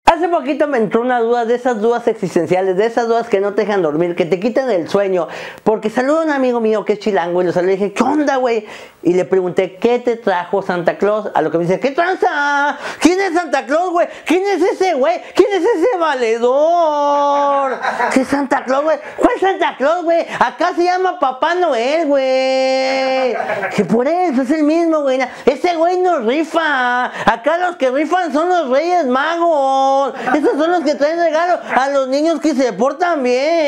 Hace poquito me entró una duda, de esas dudas existenciales, de esas dudas que no te dejan dormir, que te quitan el sueño, porque saludo a un amigo mío que es chilango y lo saludé y dije, ¿qué onda, güey? Y le pregunté, ¿qué te trajo Santa Claus? A lo que me dice, ¿qué tranza? ¿Quién es Santa Claus, güey? ¿Quién es ese güey? ¿Quién es ese valedor? ¿Qué es Santa Claus, güey? ¿Cuál Santa Claus, güey? Acá se llama Papá Noel, güey. Que por eso es el mismo, güey. Ese güey no rifa. Acá los que rifan son los Reyes Magos. Esos son los que traen regalos a los niños que se portan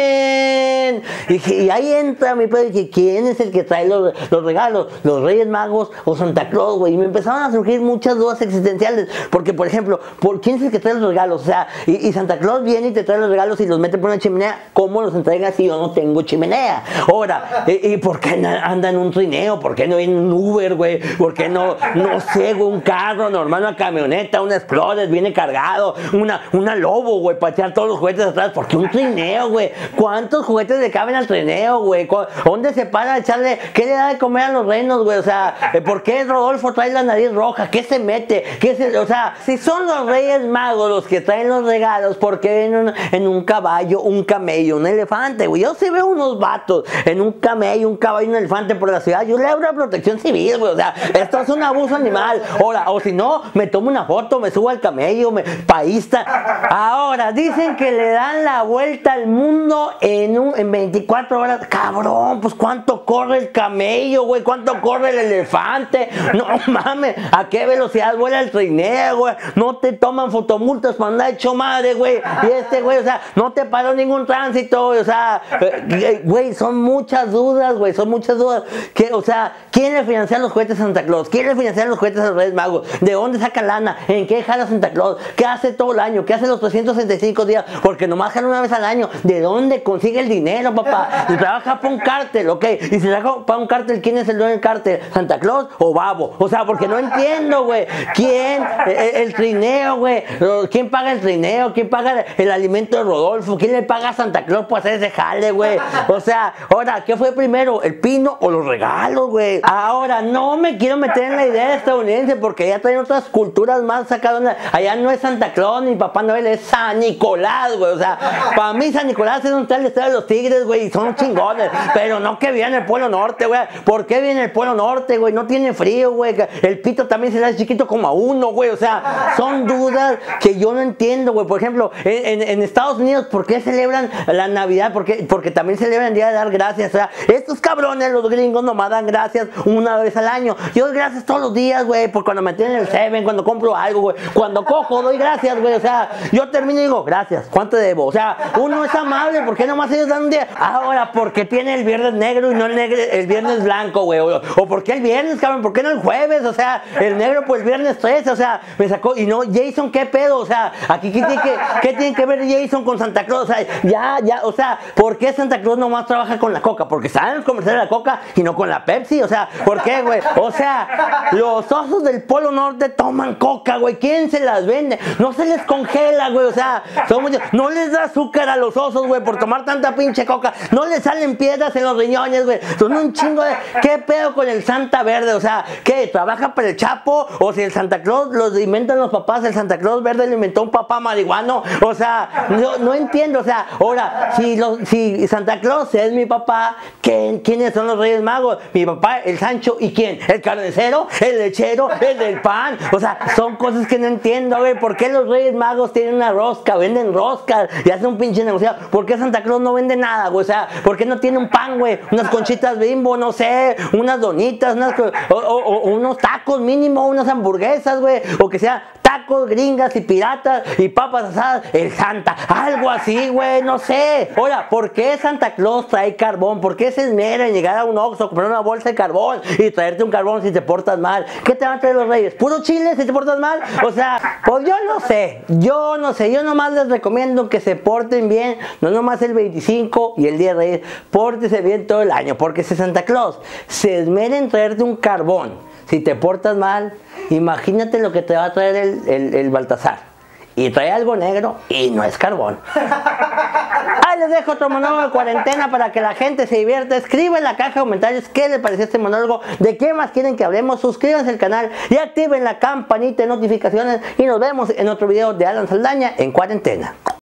bien. Y ahí entra mi padre y dije, ¿quién es el que trae los regalos? ¿Los Reyes Magos o Santa Claus, güey? Y me empezaron a surgir muchas dudas existenciales. Porque, por ejemplo, ¿quién es el que trae los regalos? O sea, y Santa Claus viene y te trae los regalos y los mete por una chimenea. ¿Cómo los entrega si yo no tengo chimenea? Ahora, ¿y por qué anda en un trineo? ¿Por qué no en un Uber, güey? ¿Por qué no sé, güey, un carro normal, una camioneta, un Explorer viene cargado? Una Lobo, güey, para echar todos los juguetes atrás. ¿Por qué un trineo, güey? ¿Cuántos juguetes le caben al trineo, güey? ¿Dónde se para a echarle? ¿Qué le da de comer a los renos, güey? O sea, ¿por qué Rodolfo trae la nariz roja? ¿Qué se mete? O sea, si son los Reyes Magos los que traen los regalos, ¿por qué en un caballo, un camello, un elefante, güey? Yo sí veo unos vatos en un camello, un caballo, un elefante por la ciudad. Yo le abro a protección civil, güey. O sea, esto es un abuso animal. Ahora, o si no, me tomo una foto, me subo al camello, paísta. Ahora, dicen que le dan la vuelta al mundo en 24 horas. Cabrón, pues ¿cuánto corre el camello, güey? ¿Cuánto corre el elefante? No mames, ¿a qué velocidad vuela el trineo, güey? No te toman fotomultas para andar hecho madre, güey. Y güey, o sea, no te paró ningún tránsito, o sea, güey, son muchas dudas, güey, son muchas dudas. O sea, ¿quién le financia los juguetes a Santa Claus? ¿Quién le financia los juguetes a los Reyes Magos? ¿De dónde saca lana? ¿En qué jala Santa Claus? ¿Qué hace todo el año? ¿Qué hace los 365 días? Porque nomás jala una vez al año. ¿De dónde consigue el dinero, papá? Y trabaja para un cártel, ¿ok? Y si trabaja para un cártel, ¿quién es el dueño del cártel? ¿Santa Claus o Babo? O sea, porque no entiendo, güey. ¿Quién? El trineo, güey. ¿Quién paga el trineo? ¿Quién paga el alimento de Rodolfo? ¿Quién le paga a Santa Claus por hacer ese jale, güey? O sea, ahora, ¿qué fue primero? ¿El pino o los regalos, güey? Ahora, no me quiero meter en la idea estadounidense porque ya traen otras culturas más sacadas. Allá no es Santa Claus ni Papá Noel, es San Nicolás, güey. O sea, para mí San Nicolás es un tal estado de los Tigres, güey, y son chingones. Pero no que viene el Polo Norte, güey. ¿Por qué viene el Polo Norte, güey? No tiene frío, güey. El pito también se le hace chiquito como a uno, güey. O sea, son dudas que yo no entiendo, güey. Por ejemplo, en Estados Unidos, ¿por qué celebran la Navidad? Porque también celebran el Día de Dar Gracias. O sea, estos cabrones, los gringos, nomás dan gracias una vez al año. Yo doy gracias todos los días, güey. Por cuando me tienen el Seven, cuando compro algo, güey. Cuando cojo, doy gracias, güey. O sea, yo termino y digo, gracias, ¿cuánto debo? O sea, uno es amable, ¿por qué nomás ellos dan un día? Ahora, ¿por qué tiene el viernes negro y no el viernes blanco, güey? O ¿por qué el viernes, cabrón? ¿Por qué no el jueves? O sea, el negro, pues el viernes 13, o sea, me sacó, y no, Jason, ¿qué pedo? O sea, aquí, ¿qué tiene que ver Jason con Santa Claus? O sea, o sea, ¿por qué Santa Claus nomás trabaja con la Coca? Porque saben los comerciales de la Coca y no con la Pepsi, o sea, ¿por qué, güey? O sea, los osos del Polo Norte toman Coca, güey, ¿quién se las vende? No se les congela, güey, o sea, no les da azúcar a los osos, güey, por tomar tanta pinche Coca, no les salen piedras en los riñones, güey, son un chingo de... ¿Qué pedo con el Santa Verde? O sea, ¿qué? ¿Trabaja para el Chapo? O si el Santa Claus los inventan los papás, el Santa Claus Verde lo inventó un papá marihuano, o sea, no entiendo, o sea, ahora, si Santa Claus es mi papá, ¿quiénes son los Reyes Magos? Mi papá, el Sancho, ¿y quién? ¿El carnicero? ¿El lechero? ¿El del pan? O sea, son cosas que no entiendo, güey, ¿por qué los Reyes Magos tienen una rosca, venden roscas y hacen un pinche negocio? ¿Por qué Santa Claus no vende nada, güey? O sea, ¿por qué no tiene un pan, güey? Unas conchitas Bimbo, no sé, unas donitas, o unos tacos mínimo, unas hamburguesas, güey, o que sea tacos, gringas y piratas y papas asadas, el Santa, algo así, güey, no sé. Ahora, ¿por qué Santa Claus trae carbón? ¿Por qué se esmera en llegar a un Oxxo, comprar una bolsa de carbón y traerte un carbón si te portas mal? ¿Qué te van a traer los Reyes? ¿Puro chile si te portas mal? O sea, pues yo no sé, yo nomás les recomiendo que se porten bien, no nomás el 25 y el Día de Reyes, pórtese bien todo el año, porque si Santa Claus se esmera en traerte un carbón, si te portas mal, imagínate lo que te va a traer el Baltasar. Y trae algo negro y no es carbón. Ahí les dejo otro monólogo de cuarentena para que la gente se divierta. Escribe en la caja de comentarios qué les pareció este monólogo, de qué más quieren que hablemos. Suscríbanse al canal y activen la campanita de notificaciones. Y nos vemos en otro video de Alan Saldaña en cuarentena.